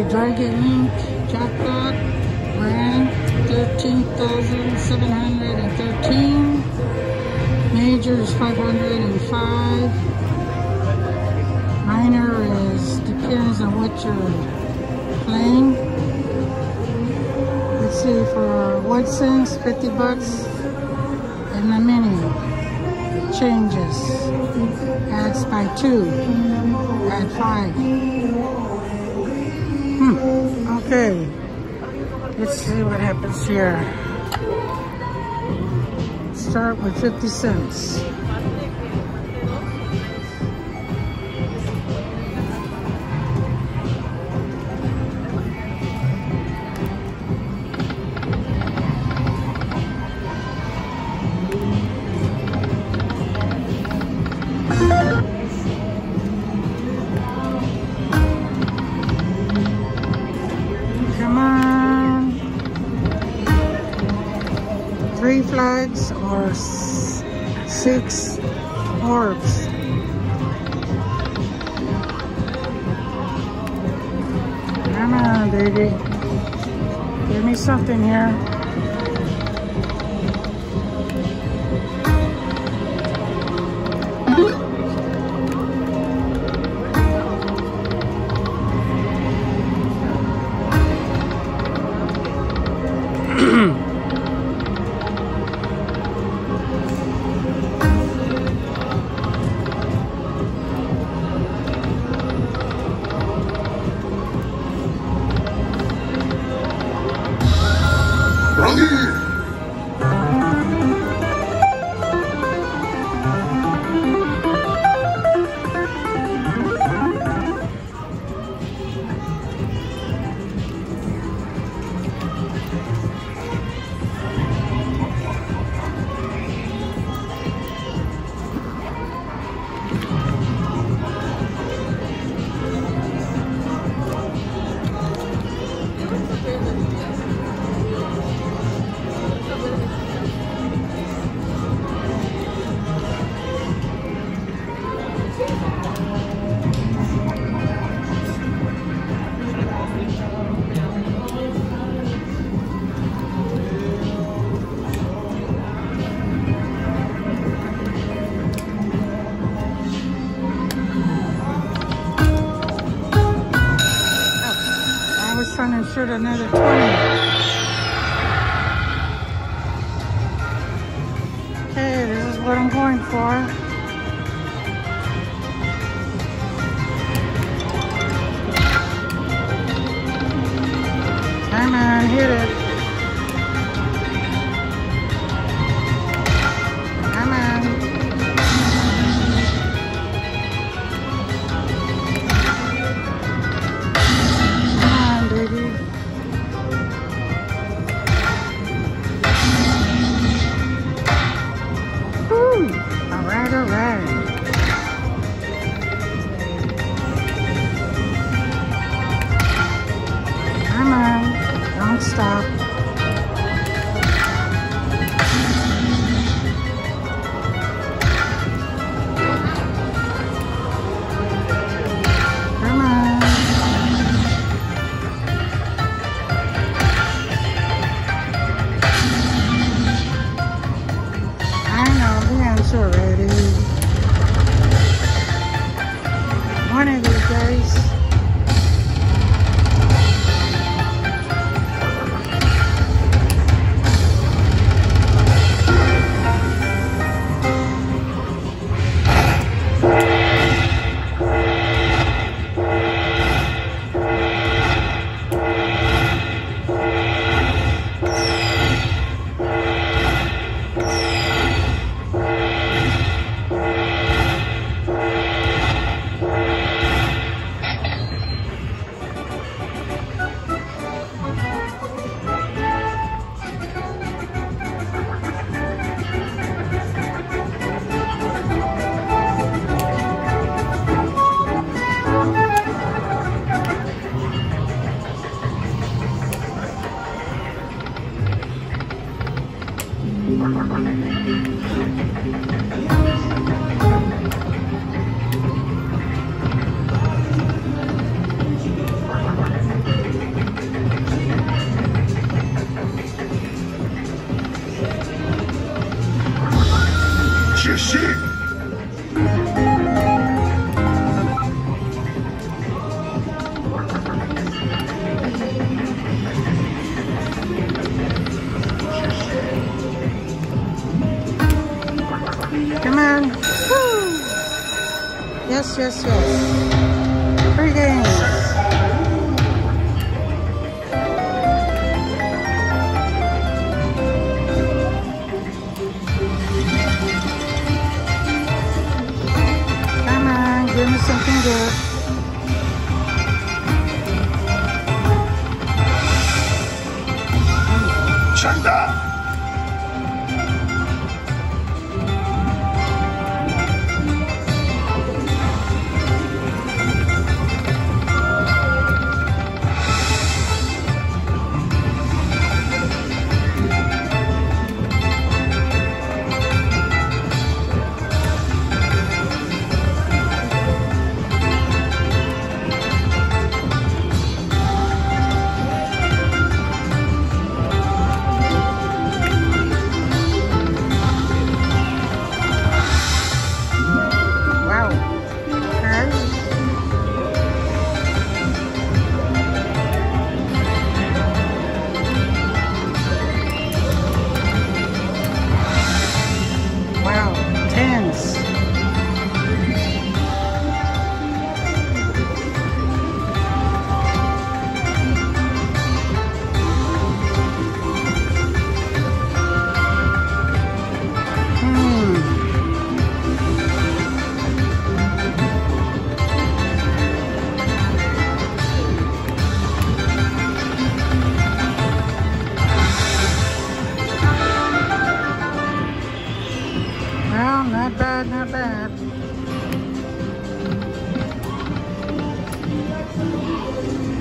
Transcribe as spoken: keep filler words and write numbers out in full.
Dragon Link jackpot ran thirteen thousand seven hundred thirteen. Major is five hundred five. Minor is depends on what you're playing. Let's see, for one cent, fifty bucks, and the mini changes. Adds by two. Add five. Hmm. Okay. Let's see what happens here. Start with fifty cents. Come on. Three flags or s six orbs. Come on, baby. Give me something here. Trying to shoot another twenty. Okay, this is what I'm going for. Come on, hit it. Come on. Alright, alright. Come on, don't stop. Come on. I know the answer already. One of these days. Come on. Woo. Yes, yes, yes. Three games. Come on, give me something good. Pechanga. Well, not bad, not bad.